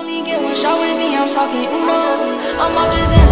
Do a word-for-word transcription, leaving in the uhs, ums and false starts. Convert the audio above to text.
only get one shot with me, I'm talking Uno. I'm off this